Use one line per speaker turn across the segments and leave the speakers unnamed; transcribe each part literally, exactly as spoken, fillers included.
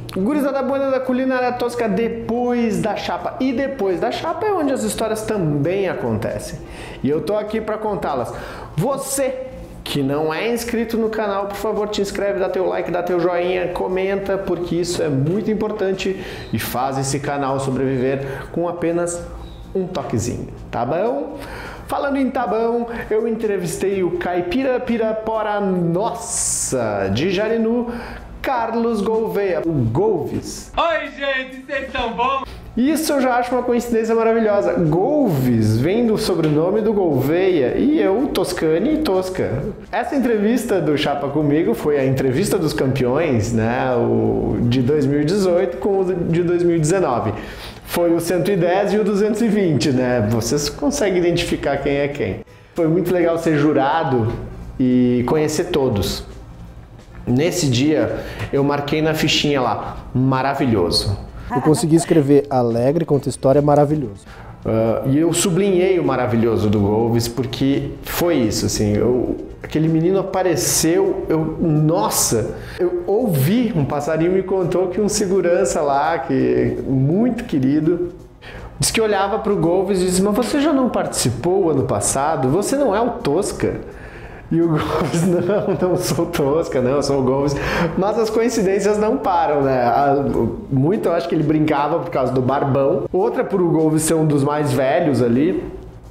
Gurizada boa da culinária tosca depois da chapa. E depois da chapa é onde as histórias também acontecem. E eu tô aqui para contá-las. Você que não é inscrito no canal, por favor, te inscreve, dá teu like, dá teu joinha, comenta, porque isso é muito importante e faz esse canal sobreviver com apenas um toquezinho, tá bom? Falando em tá bom, eu entrevistei o caipira pirapora nossa de Jarinu, Carlos Gouveia, o Golves.
Oi, gente, vocês estão bons?
Isso eu já acho uma coincidência maravilhosa. Golves vem do sobrenome do Gouveia e eu, Toscane e Tosca. Essa entrevista do Chapa Comigo foi a entrevista dos campeões, né, o de dois mil e dezoito com o de dois mil e dezenove. Foi o cento e dez e o duzentos e vinte, né? Vocês conseguem identificar quem é quem. Foi muito legal ser jurado e conhecer todos. Nesse dia, eu marquei na fichinha lá, maravilhoso. Eu consegui escrever alegre, conta história, maravilhoso. Uh, e eu sublinhei o maravilhoso do Golves porque foi isso, assim, eu, aquele menino apareceu, eu, nossa, eu ouvi, um passarinho me contou que um segurança lá, que muito querido, disse que olhava para o Golves e disse, mas você já não participou ano passado? Você não é o Tosca? E o Golves, não, não sou Tosca, não, eu sou o Golves. Mas as coincidências não param, né? Muito eu acho que ele brincava por causa do barbão. Outra por o Golves ser um dos mais velhos ali.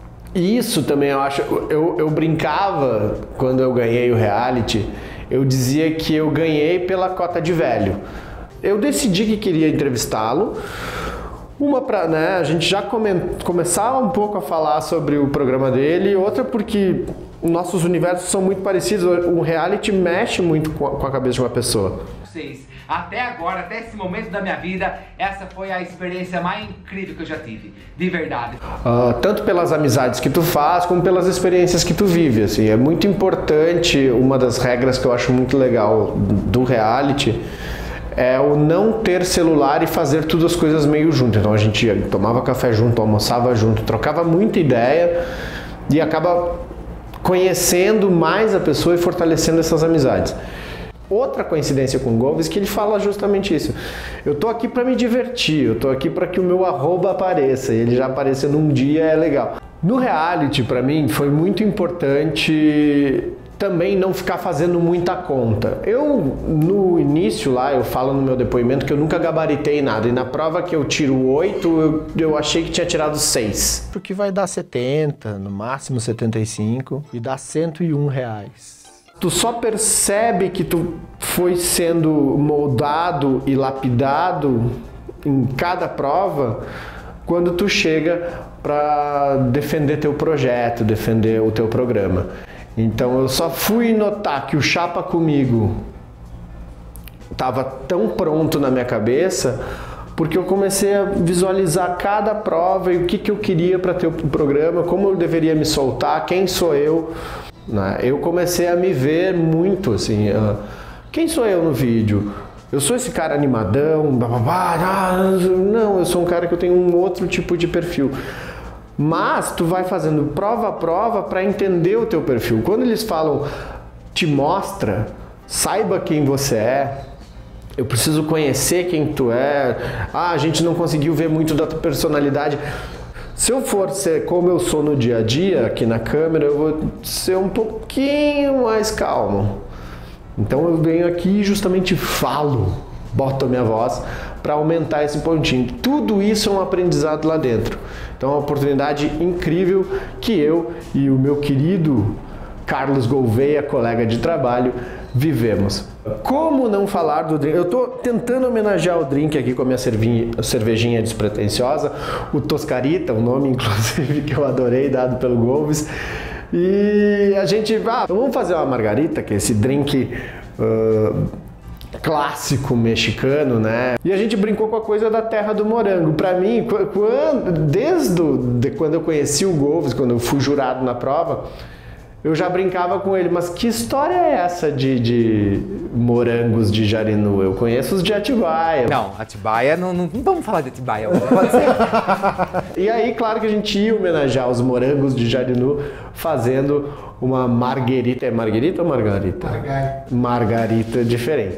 E isso também eu acho... Eu, eu brincava quando eu ganhei o reality. Eu dizia que eu ganhei pela cota de velho. Eu decidi que queria entrevistá-lo. Uma pra, né, a gente já come, começava um pouco a falar sobre o programa dele. Outra porque... nossos universos são muito parecidos, o reality mexe muito com a, com a cabeça de uma pessoa.
Vocês, até agora, até esse momento da minha vida, essa foi a experiência mais incrível que eu já tive, de verdade.
Uh, tanto pelas amizades que tu faz, como pelas experiências que tu vive, assim, é muito importante, uma das regras que eu acho muito legal do reality, é o não ter celular e fazer todas as coisas meio junto. Então a gente tomava café junto, almoçava junto, trocava muita ideia e acaba conhecendo mais a pessoa e fortalecendo essas amizades. Outra coincidência com o Golves é que ele fala justamente isso. Eu tô aqui para me divertir, eu tô aqui para que o meu arroba apareça, e ele já apareceu num dia, é legal. No reality, para mim, foi muito importante também não ficar fazendo muita conta. Eu, no início lá, eu falo no meu depoimento que eu nunca gabaritei nada, e na prova que eu tiro oito, eu, eu achei que tinha tirado seis. Porque vai dar setenta, no máximo setenta e cinco, e dá cento e um reais. Tu só percebe que tu foi sendo moldado e lapidado em cada prova quando tu chega para defender teu projeto, defender o teu programa. Então eu só fui notar que o Chapa Comigo estava tão pronto na minha cabeça porque eu comecei a visualizar cada prova e o que, que eu queria para ter o programa, como eu deveria me soltar, quem sou eu. Né? Eu comecei a me ver muito assim, uh, quem sou eu no vídeo? Eu sou esse cara animadão, bababá, não, eu sou um cara que eu tenho um outro tipo de perfil. Mas tu vai fazendo prova a prova para entender o teu perfil. Quando eles falam, te mostra, saiba quem você é, eu preciso conhecer quem tu é, ah, a gente não conseguiu ver muito da tua personalidade. Se eu for ser como eu sou no dia a dia, aqui na câmera, eu vou ser um pouquinho mais calmo. Então eu venho aqui e justamente falo, boto a minha voz para aumentar esse pontinho. Tudo isso é um aprendizado lá dentro. Então é uma oportunidade incrível que eu e o meu querido Carlos Gouveia, colega de trabalho, vivemos. Como não falar do drink? Eu estou tentando homenagear o drink aqui com a minha cervejinha despretensiosa, o Toscarita, um nome inclusive que eu adorei, dado pelo Golves. E a gente, ah, então vamos fazer uma margarita, que é esse drink uh, clássico mexicano, né? E a gente brincou com a coisa da terra do morango. Pra mim, quando, desde o, de quando eu conheci o Golves, quando eu fui jurado na prova, eu já brincava com ele, mas que história é essa de, de morangos de Jarinu? Eu conheço os de Atibaia.
Não, Atibaia, não, não, não vamos falar de Atibaia, pode ser.
E aí, claro que a gente ia homenagear os morangos de Jarinu fazendo uma marguerita. É marguerita ou margarita?
Margarita.
Margarita diferente.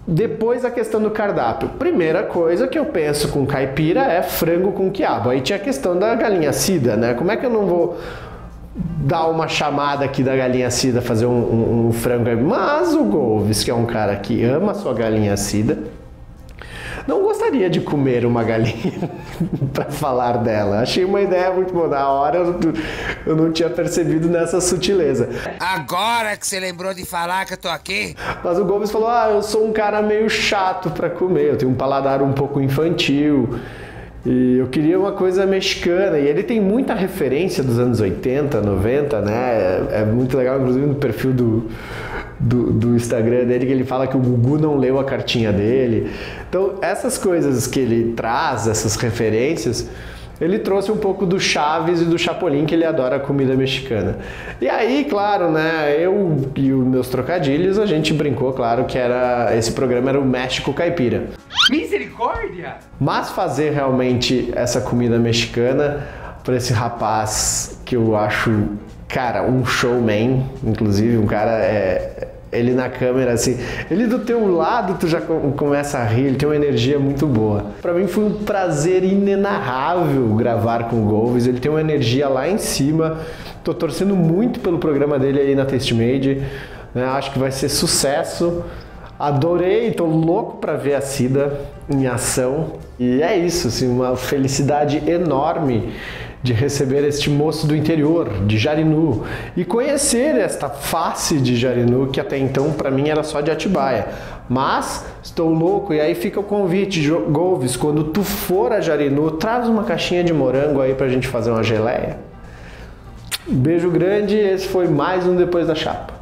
Depois a questão do cardápio. Primeira coisa que eu penso com caipira é frango com quiabo. Aí tinha a questão da galinha cida, né? Como é que eu não vou dar uma chamada aqui da galinha cida, fazer um, um, um frango? Mas o Golves, que é um cara que ama a sua galinha cida, não gostaria de comer uma galinha para falar dela. Achei uma ideia muito boa. Na hora eu, eu não tinha percebido nessa sutileza.
Agora que você lembrou de falar que eu tô aqui.
Mas o Gomes falou, ah, eu sou um cara meio chato para comer. Eu tenho um paladar um pouco infantil. E eu queria uma coisa mexicana. E ele tem muita referência dos anos oitenta, noventa, né? É muito legal, inclusive no perfil do... Do, do Instagram dele, que ele fala que o Gugu não leu a cartinha dele. Então, essas coisas que ele traz, essas referências, ele trouxe um pouco do Chaves e do Chapolin, que ele adora a comida mexicana. E aí, claro, né, eu e os meus trocadilhos, a gente brincou, claro, que era esse programa era o México Caipira.
Misericórdia!
Mas fazer realmente essa comida mexicana para esse rapaz que eu acho... Cara, um showman, inclusive, um cara, é, ele na câmera, assim, ele do teu lado tu já começa a rir, ele tem uma energia muito boa. Pra mim foi um prazer inenarrável gravar com o Golves, ele tem uma energia lá em cima, tô torcendo muito pelo programa dele aí na Tastemade, né? Acho que vai ser sucesso, adorei, tô louco pra ver a Cida em ação, e é isso, assim, uma felicidade enorme de receber este moço do interior, de Jarinu, e conhecer esta face de Jarinu, que até então para mim era só de Atibaia. Mas estou louco, e aí fica o convite, Golves, quando tu for a Jarinu, traz uma caixinha de morango aí pra gente fazer uma geleia. Beijo grande, esse foi mais um Depois da Chapa.